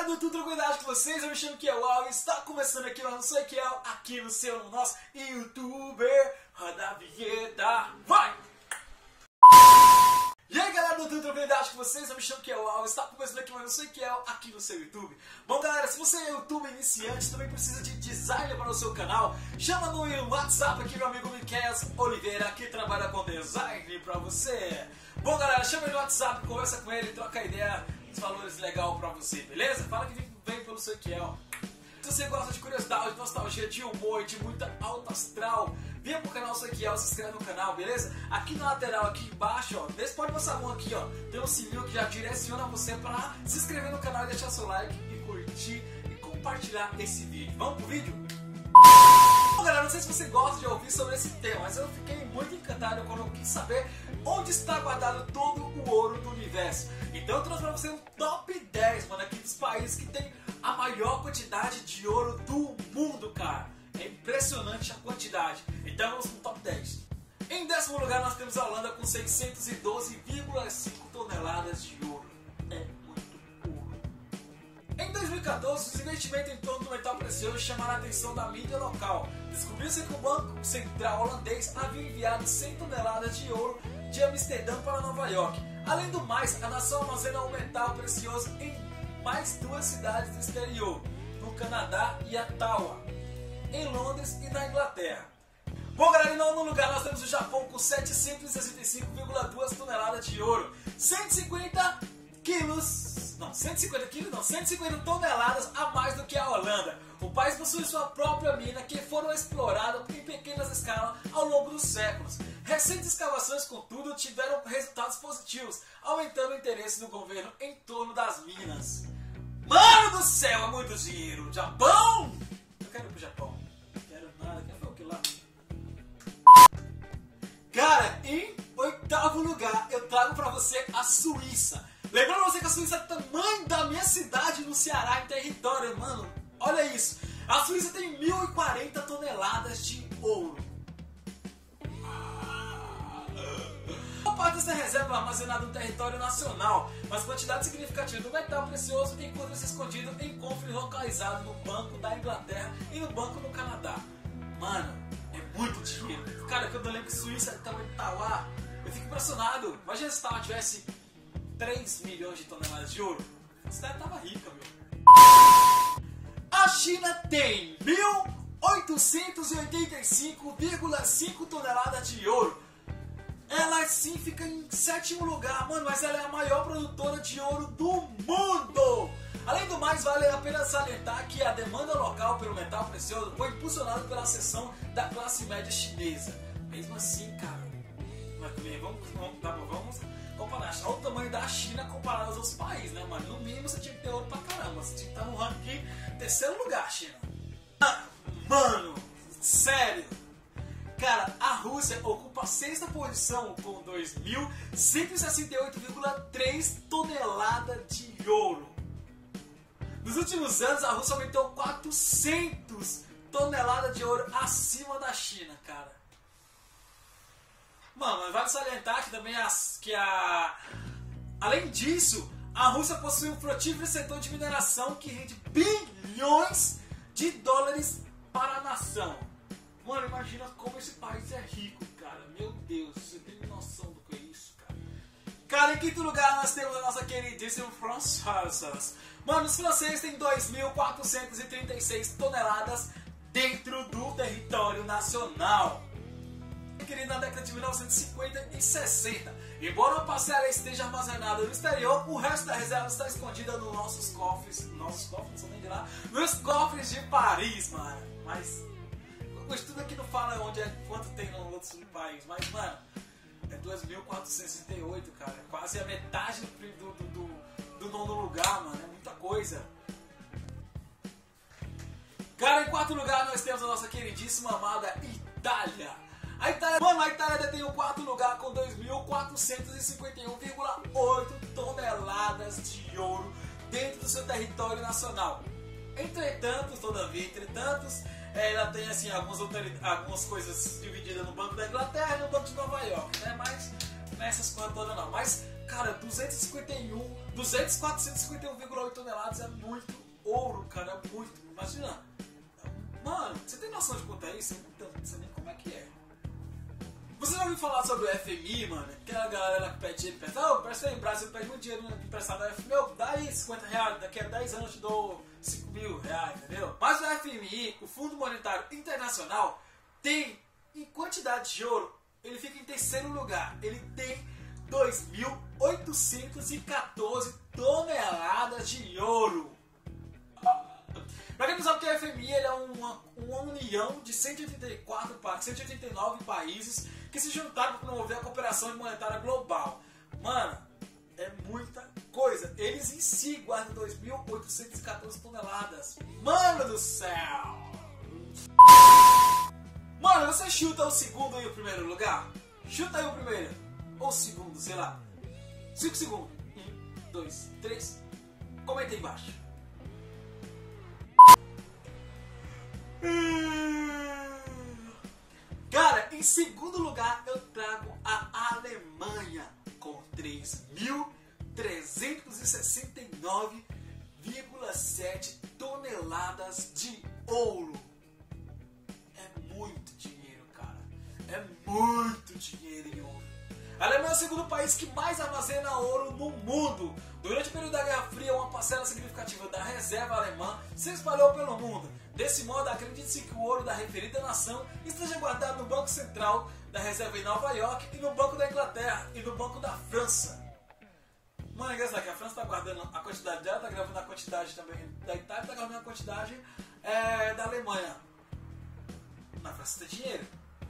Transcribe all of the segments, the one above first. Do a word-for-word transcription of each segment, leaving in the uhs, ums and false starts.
galera do Tudo Tranquilidade com vocês, eu me chamo Kiel, está começando aqui, mas não sou Kiel, aqui no seu, no nosso YouTuber, roda a vinheta, vai! E aí galera do Tudo Tranquilidade com vocês, eu me chamo Kiel, está começando aqui, mas não sou Kiel, aqui no seu YouTube. Bom galera, se você é YouTube iniciante, também precisa de design para o seu canal, chama no WhatsApp aqui meu amigo Miquel Oliveira, que trabalha com design para você. Bom galera, chama ele no WhatsApp, conversa com ele, troca ideia, os valores legais pra você, beleza? Fala que vem pelo seu Kiel. Se você gosta de curiosidade, de nostalgia, de humor, de muita alta astral, venha pro canal Seu Kiel, se inscreve no canal, beleza? Aqui na lateral, aqui embaixo, ó, desse pode passar a mão aqui, ó, tem um sininho que já direciona você pra se inscrever no canal e deixar seu like e curtir e compartilhar esse vídeo. Vamos pro vídeo? Bom galera, não sei se você gosta de ouvir sobre esse tema, mas eu fiquei muito encantado quando eu quis saber onde está guardado todo o ouro do universo. Então eu trouxe pra você um top dez, mano, aqui dos países que tem a maior quantidade de ouro do mundo, cara. É impressionante a quantidade. Então vamos no top dez. Em décimo lugar nós temos a Holanda com seiscentos e doze vírgula cinco toneladas de ouro. É muito ouro. Em dois mil e quatorze, os investimentos em torno do metal precioso chamaram a atenção da mídia local. Descobriu-se que o Banco Central holandês havia enviado cem toneladas de ouro de Amsterdã para Nova York. Além do mais, a nação armazena o metal precioso em mais duas cidades do exterior, no Canadá e Ottawa, em Londres e na Inglaterra. Bom galera, em nono lugar nós temos o Japão com setecentos e sessenta e cinco vírgula duas toneladas de ouro, cento e cinquenta quilos, não, cento e cinquenta quilos não, cento e cinquenta toneladas a mais do que a Holanda. O país possui sua própria mina que foram exploradas em pequenas escalas ao longo dos séculos. Recentes escavações, contudo, tiveram resultados positivos, aumentando o interesse do governo em torno das minas. Mano do céu, é muito dinheiro! Japão! Eu quero ir pro Japão. Não quero nada, quero ver o que lá. Cara, em oitavo lugar, eu trago pra você a Suíça. Lembrando você que a Suíça é o tamanho da minha cidade no Ceará, em território, mano. Olha isso. A Suíça tem mil e quarenta toneladas de ouro. Uma parte dessa reserva é armazenada no território nacional, mas quantidade significativa do metal precioso encontra-se escondido em cofres localizados no Banco da Inglaterra e no Banco do Canadá. Mano, é muito dinheiro. Cara, quando eu lembro que Suíça também tá lá, eu fico impressionado. Imagina se ela tivesse três milhões de toneladas de ouro. A cidade tava rica, meu. A China tem mil oitocentos e oitenta e cinco vírgula cinco toneladas de ouro. Ela sim fica em sétimo lugar, mano, mas ela é a maior produtora de ouro do mundo. Além do mais, vale a pena salientar que a demanda local pelo metal precioso foi impulsionada pela ascensão da classe média chinesa. Mesmo assim, cara, mas também vamos, vamos, tá bom, vamos comparar o tamanho da China comparado aos outros países, né, mano? No mínimo você tinha que ter ouro pra caramba, você tinha que estar no ranking terceiro lugar, China. Mano, sério. Cara, a Rússia ocupa a sexta posição com dois mil cento e sessenta e oito vírgula três toneladas de ouro. Nos últimos anos, a Rússia aumentou quatrocentas toneladas de ouro acima da China, cara. Mano, mas vale salientar que também as, que a... Além disso, a Rússia possui um frutífero setor de mineração que rende bilhões de dólares para a nação. Mano, imagina como esse país é rico, cara. Meu Deus, você tem noção do que é isso, cara? Cara, em quinto lugar nós temos a nossa queridíssima França. Mano, os franceses têm dois mil quatrocentos e trinta e seis toneladas dentro do território nacional. Querido, na década de mil novecentos e cinquenta e sessenta. Embora uma parcela esteja armazenada no exterior, o resto da reserva está escondida nos nossos cofres. Nossos cofres, não são nem de lá. Nos cofres de Paris, mano. Mas... o estudo aqui não fala onde é, quanto tem no outro país, mas mano, é dois mil quatrocentos e sessenta e oito, cara, é quase a metade do, do, do, do nono lugar, mano, é muita coisa. Cara, em quarto lugar nós temos a nossa queridíssima amada Itália. A Itália, mano, a Itália detém o quarto lugar com dois mil quatrocentos e cinquenta e um vírgula oito toneladas de ouro dentro do seu território nacional. Entretanto, todavia, entretanto, ela tem assim algumas, algumas coisas divididas no Banco da Inglaterra e no Banco de Nova York, né? Mas nessas coisas todas não. Mas, cara, duzentos e cinquenta e um duzentos, quatrocentos e cinquenta e um vírgula oito toneladas é muito ouro, cara, é muito. Imagina. Mano, você tem noção de quanto é isso? Então, não sei nem como é que é. Você já ouviu falar sobre o F M I, mano? Aquela galera que pede dinheiro emprestado. Oh, parece que em Brasil pede muito dinheiro emprestado da F M I. Meu, dá aí cinquenta reais, daqui a dez anos eu te dou cinco mil reais, entendeu? Mas o F M I, o Fundo Monetário Internacional, tem, em quantidade de ouro, ele fica em terceiro lugar. Ele tem dois mil oitocentos e quatorze toneladas de ouro. Pra quem não sabe o que é o F M I, ele é uma, uma união de cento e oitenta e quatro, cento e oitenta e nove países que se juntaram para promover a cooperação monetária global. Mano, é muita coisa. Eles em si guardam dois mil oitocentos e quatorze toneladas. Mano do céu! Mano, você chuta o segundo e o primeiro lugar? Chuta aí o primeiro. Ou o segundo, sei lá. cinco segundos. um, dois, três. Comenta aí embaixo. Cara, em segundo lugar eu trago a Alemanha com três mil trezentos e sessenta e nove vírgula sete toneladas de ouro. É muito dinheiro, cara. É muito dinheiro em ouro. A Alemanha é o segundo país que mais armazena ouro no mundo. Durante o período da Guerra Fria, uma parcela significativa da reserva alemã se espalhou pelo mundo. Desse modo, acredite-se que o ouro da referida nação esteja guardado no Banco Central da Reserva em Nova York e no Banco da Inglaterra e no Banco da França. Mano, é engraçado que a França está guardando a quantidade dela, está gravando a quantidade também da Itália, está gravando a quantidade é, da Alemanha. Na França tem dinheiro.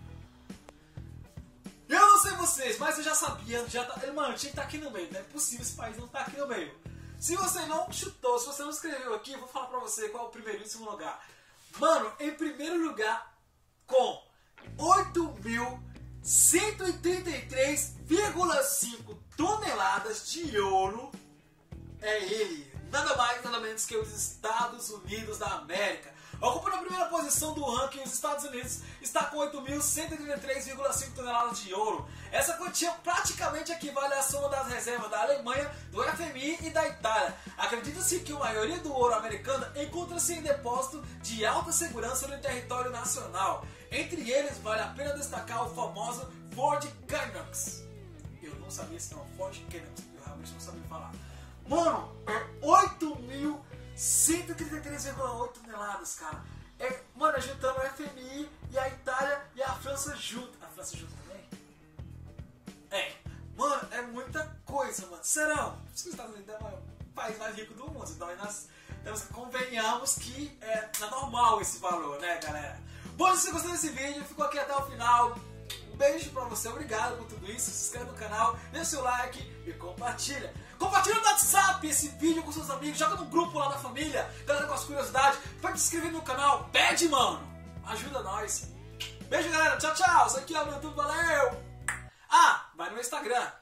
Eu não sei vocês, mas eu já sabia, já tá, mano, tinha que estar aqui no meio, não é possível esse país não estar aqui no meio. Se você não chutou, se você não escreveu aqui, eu vou falar pra você qual é o primeiro e o segundo lugar. Mano, em primeiro lugar, com oito mil cento e oitenta e três vírgula cinco toneladas de ouro, é ele, nada mais nada menos que os Estados Unidos da América. Ocupando a primeira posição do ranking, os Estados Unidos está com oito mil cento e trinta e três vírgula cinco toneladas de ouro. Essa quantia praticamente equivale à soma das reservas da Alemanha, do F M I e da Itália. Acredita-se que a maioria do ouro americano encontra-se em depósito de alta segurança no território nacional. Entre eles, vale a pena destacar o famoso Fort Knox. Eu não sabia esse nome, Fort Knox, eu realmente não sabia falar. Mano, é oito mil cento e trinta e três vírgula oito toneladas, cara. É, mano, juntando o F M I e a Itália e a França junto. A França junto também? É. Mano, é muita coisa, mano. Serão? Os Estados Unidos é o país mais rico do mundo. Então nós temos que convenhamos que é normal esse valor, né, galera? Bom, se você gostou desse vídeo, ficou aqui até o final. Um beijo pra você, obrigado por tudo isso. Se inscreve no canal, deixa seu like e compartilha. Compartilha no WhatsApp esse vídeo com seus amigos, joga no grupo lá da família, galera com as curiosidades. Pode se inscrever no canal, pede, mano. Ajuda nós. Beijo, galera. Tchau, tchau. Isso aqui é o meu YouTube, valeu. Ah, vai no meu Instagram.